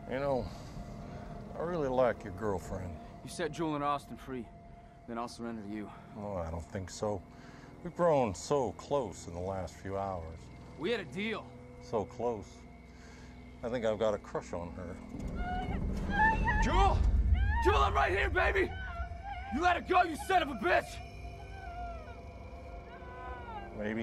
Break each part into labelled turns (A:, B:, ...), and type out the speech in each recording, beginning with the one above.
A: You know, I really like your girlfriend.
B: You set Jewel and Austin free, then I'll surrender to you.
A: Oh, I don't think so. We've grown so close in the last few hours.
B: We had a deal.
A: So close. I think I've got a crush on her.
B: Jewel! Jewel, I'm right here, baby! You let it go, you son of a bitch!
A: Maybe.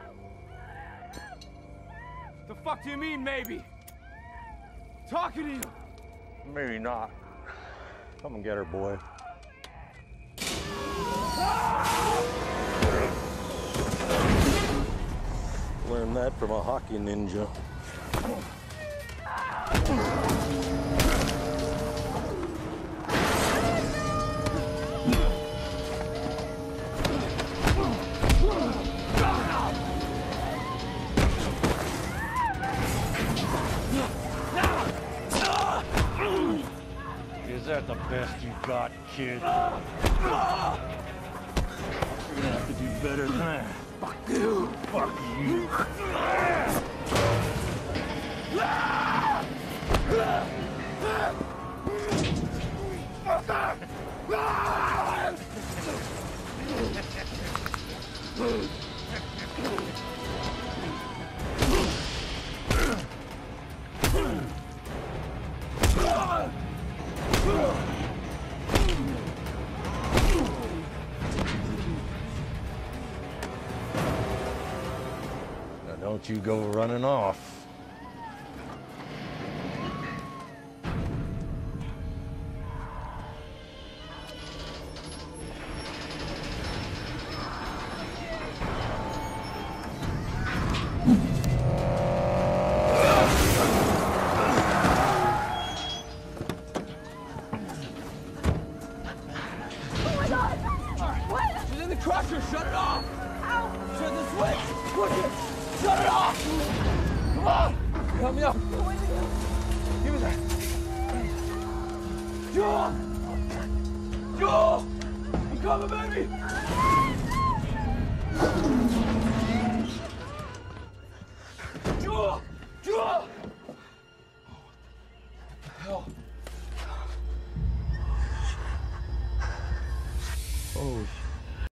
B: The fuck do you mean, maybe? Talking to you!
A: Maybe not. Come and get her, boy. Learned that from a hockey ninja. Is that the best you got, kid? You're gonna have to do better than that. Fuck you! Fuck you! Now don't you go running off.
B: Crusher, shut it off! Ow! Turn the switch! Push it! Shut it off! Come on! Help me up! Give me that! Jewel! Jewel! I'm coming, baby!